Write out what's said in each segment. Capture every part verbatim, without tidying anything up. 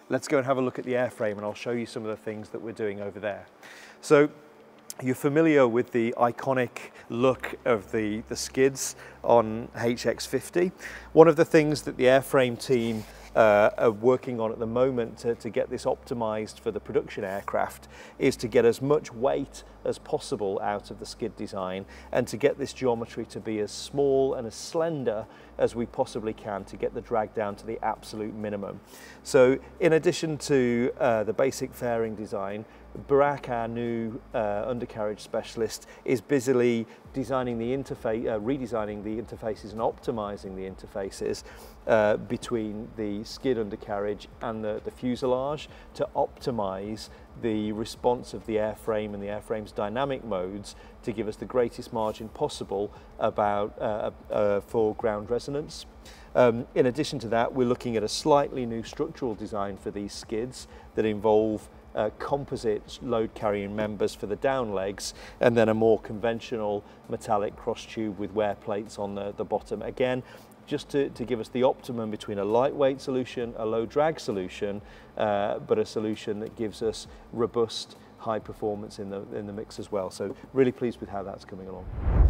let's go and have a look at the airframe, and I'll show you some of the things that we're doing over there. So you're familiar with the iconic look of the, the skids on H X fifty. One of the things that the airframe team uh, are working on at the moment to, to get this optimized for the production aircraft is to get as much weight as possible out of the skid design, and to get this geometry to be as small and as slender as we possibly can to get the drag down to the absolute minimum. So in addition to uh, the basic fairing design, Barak, our new uh, undercarriage specialist, is busily designing the interface, uh, redesigning the interfaces and optimizing the interfaces uh, between the skid undercarriage and the, the fuselage to optimize the response of the airframe and the airframe's dynamic modes to give us the greatest margin possible about uh, uh, for ground resonance. Um, in addition to that, we're looking at a slightly new structural design for these skids that involve Uh, composite load carrying members for the down legs, and then a more conventional metallic cross tube with wear plates on the, the bottom. Again, just to, to give us the optimum between a lightweight solution, a low drag solution, uh, but a solution that gives us robust high performance in the, in the mix as well. So really pleased with how that's coming along.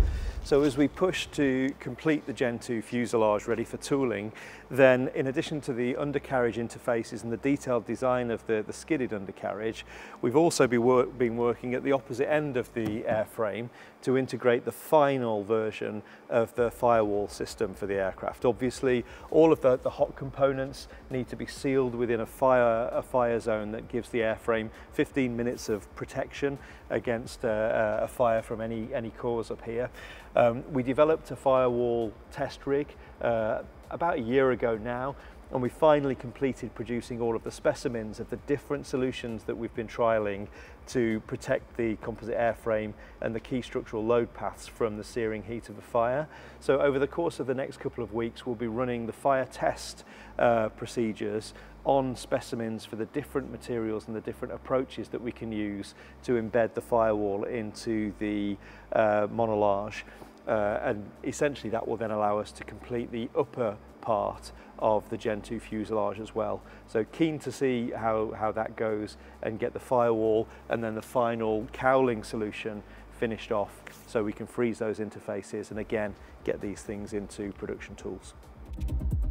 So as we push to complete the Gen two fuselage ready for tooling, then in addition to the undercarriage interfaces and the detailed design of the, the skidded undercarriage, we've also be wor been working at the opposite end of the airframe to integrate the final version of the firewall system for the aircraft. Obviously, all of the, the hot components need to be sealed within a fire, a fire zone that gives the airframe fifteen minutes of protection against uh, a fire from any, any cause up here. Um, we developed a firewall test rig uh, about a year ago now, and we finally completed producing all of the specimens of the different solutions that we've been trialling to protect the composite airframe and the key structural load paths from the searing heat of the fire. So over the course of the next couple of weeks, we'll be running the fire test uh, procedures on specimens for the different materials and the different approaches that we can use to embed the firewall into the uh, monolage. Uh, and essentially that will then allow us to complete the upper part of the Gen two fuselage as well. So keen to see how, how that goes and get the firewall and then the final cowling solution finished off so we can freeze those interfaces and again get these things into production tools.